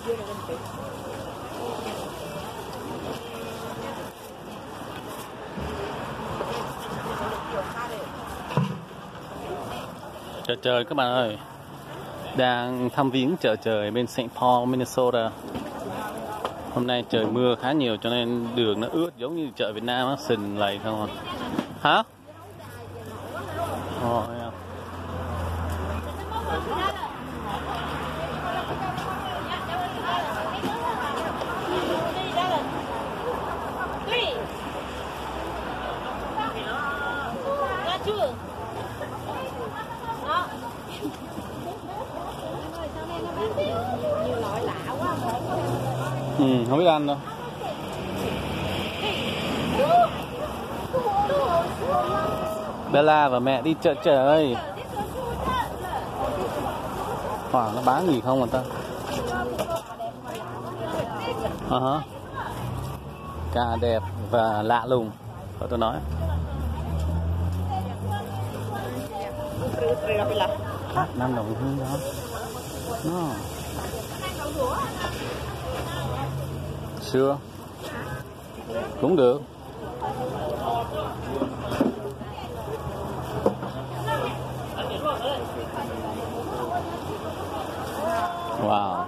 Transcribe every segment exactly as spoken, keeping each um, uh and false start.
Chợ trời các bạn ơi, đang thăm viếng chợ trời bên Saint Paul, Minnesota. Hôm nay trời mưa khá nhiều cho nên đường nó ướt giống như chợ Việt Nam á, sình lầy không à. Hả? Ồ, yeah. Nhiều loại lạ quá. Ừ, không biết ăn đâu. Bella và mẹ đi chợ trời. Khoảng nó bán gì không mà ta? Uh -huh. Cả đẹp và lạ lùng, có tôi nói. Năm đồng hương đó. No. Sure. Cũng được. Wow.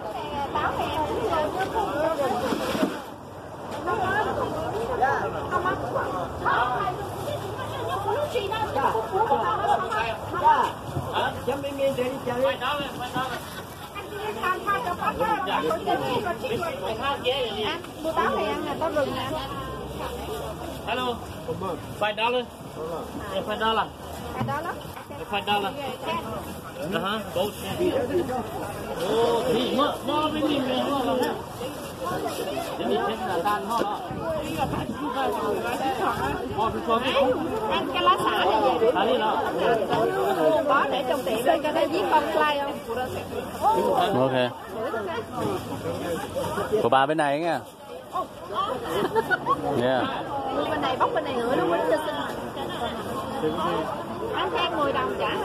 Mua táo này ăn là táo rừng nè. Hello. Five dollar. Five dollar. Five dollar. Five dollar. Uh huh. Gold. Oh, thì mơ mơ bên mình này mơ rồi. Đến đi chết là tan ho đó. Ăn cái lá xả này về. Xả đi đó. Có để trong tiệm đây cho nó viết con fly không? Ok. Của bà bên này nghe. Yeah. Bên này bóc bên này nữa nó mới cho xinh. Ăn than mười đồng trả.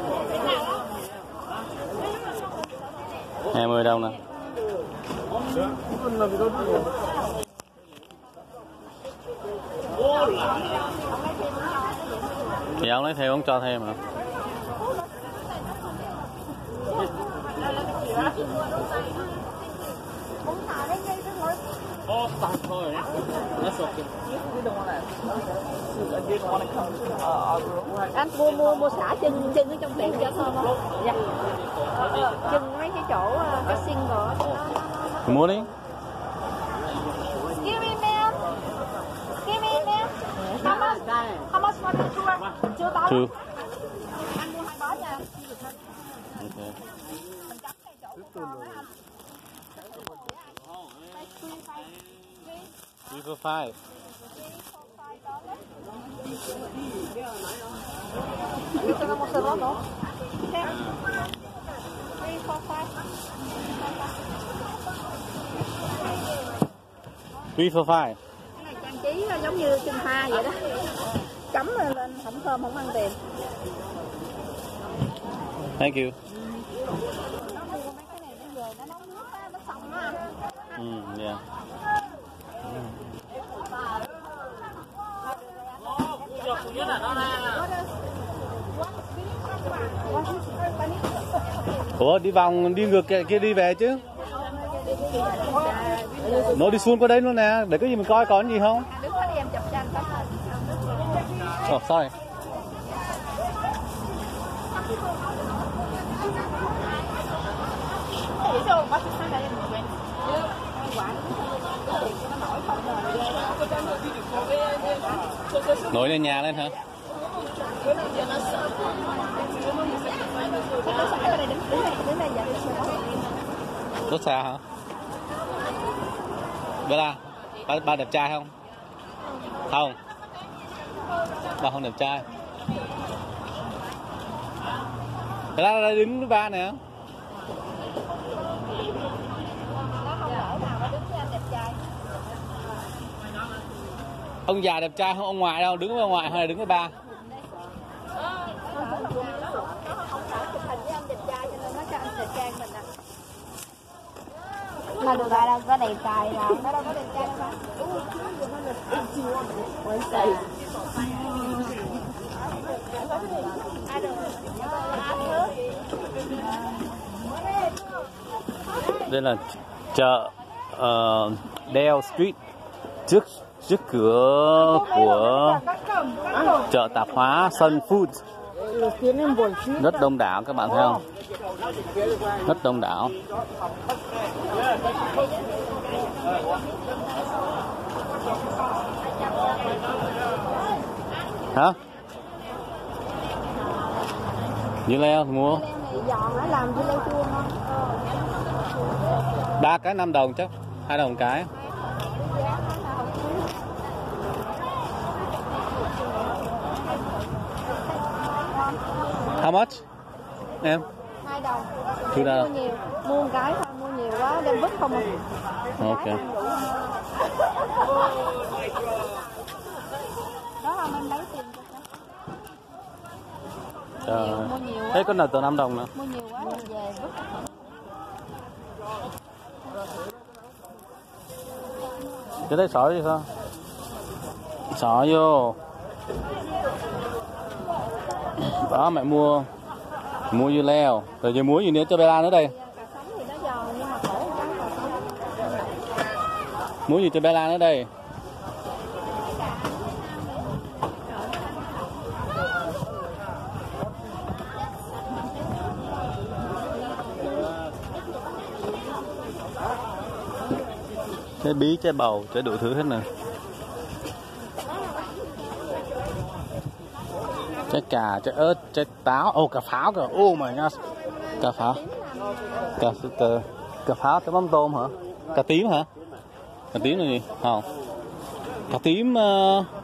hai mươi đồng nè. Thì ông lấy thêm, ông cho thêm hả? Oh, start thôi. That's okay. Anh mua mua mua xả chân chân ở trong tiệm cho thơm không? Dạ. Chân mấy cái chỗ cái single. Mua đi. Excuse me, ma'am. Excuse me, ma'am. How much? How much for the tour? Chưa tao. Two. Anh mua hai bó nha. Okay. Mình cắm cái chỗ của con á anh. Three for five. Three for five. Cái này trang trí giống như chân hoa vậy đó. Cắm lên không thơm không ăn tiền. Thank you. Nó mua mấy cái này nó về nó nấu nước á, nó xong á. Ừ, yeah. Ủa đi vòng đi ngược kia đi về chứ. Nó đi xuống qua đây luôn nè, để có gì mình coi có gì không. Oh, sorry. Nổi lên nhà lên hả? Rất xa hả? Bella, ba, ba đẹp trai không? Không. Ba không đẹp trai. Bella ra đứng với ba nè. Ông già đẹp trai không ông ngoại đâu, đứng với ông ngoại hay là đứng với ba? Sao được ai đâu có đẹp trai đâu. Nó đâu có đẹp trai đâu mà. Đây là chợ uh, Dale Street, trước trước cửa của chợ tạp hóa Sun Food. Rất đông đảo các bạn thấy không? Rất đông đảo. Hả? Dưa leo thì mua. Giòn nó làm dưa leo chua ngon. Ba cái năm đồng chắc, hai đồng cái. How much? Em? Hai đồng. Two Mua dollars. nhiều, mua một cái thôi, mua nhiều quá đem vứt không à. Ok. Đó không em lấy tiền cho Trời. mua nhiều quá. Thế con nào từ năm đồng nữa. Mua nhiều quá rồi về vứt. Cái đấy sỏi thì sao? Sỏi vô. Đó mẹ mua mua dưa leo, rồi giờ muối gì nữa cho Bella nữa đây. Cà sống thì nó giòn nhưng mà khổ cái cà sống. Muối gì cho Bella nữa đây. Trái bí, trái bầu, trái đủ thứ hết nè. Trái cà, trái ớt, trái táo, ô oh, cà pháo kìa, oh my god, cà pháo, cà, cà, cà pháo, trái mắm tôm hả? Cà tím hả? Cà tím là gì? Không, cà tím uh,